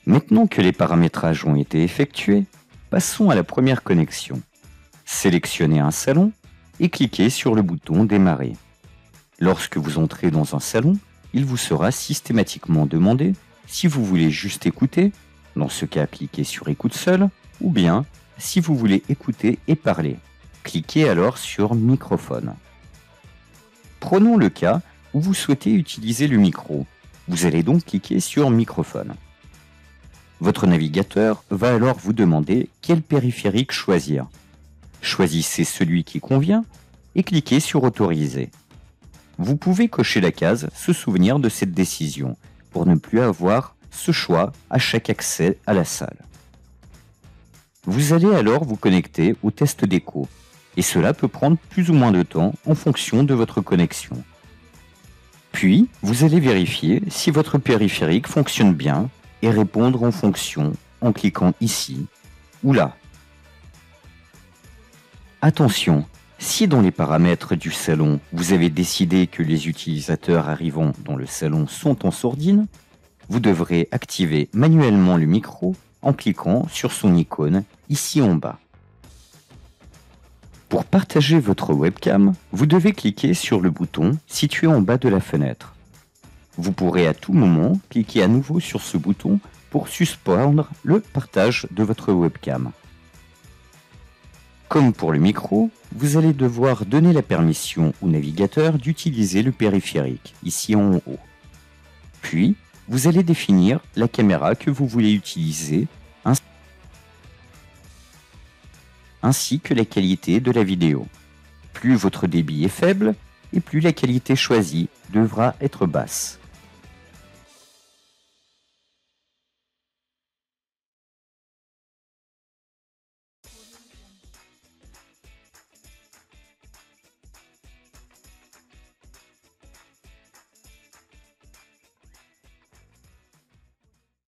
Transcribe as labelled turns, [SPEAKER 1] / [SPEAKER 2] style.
[SPEAKER 1] Maintenant que les paramétrages ont été effectués, passons à la première connexion. Sélectionnez un salon et cliquez sur le bouton Démarrer. Lorsque vous entrez dans un salon, il vous sera systématiquement demandé si vous voulez juste écouter, dans ce cas cliquez sur Écoute seul, ou bien si vous voulez écouter et parler. Cliquez alors sur Microphone. Prenons le cas où vous souhaitez utiliser le micro. Vous allez donc cliquer sur Microphone. Votre navigateur va alors vous demander quel périphérique choisir. Choisissez celui qui convient et cliquez sur Autoriser. Vous pouvez cocher la case « Se souvenir de cette décision » pour ne plus avoir ce choix à chaque accès à la salle. Vous allez alors vous connecter au test d'écho et cela peut prendre plus ou moins de temps en fonction de votre connexion. Puis, vous allez vérifier si votre périphérique fonctionne bien et répondre en fonction en cliquant ici ou là. Attention, si dans les paramètres du salon, vous avez décidé que les utilisateurs arrivant dans le salon sont en sourdine, vous devrez activer manuellement le micro en cliquant sur son icône ici en bas. Pour partager votre webcam, vous devez cliquer sur le bouton situé en bas de la fenêtre. Vous pourrez à tout moment cliquer à nouveau sur ce bouton pour suspendre le partage de votre webcam. Comme pour le micro, vous allez devoir donner la permission au navigateur d'utiliser le périphérique, ici en haut. Puis, vous allez définir la caméra que vous voulez utiliser, ainsi que la qualité de la vidéo. Plus votre débit est faible, et plus la qualité choisie devra être basse.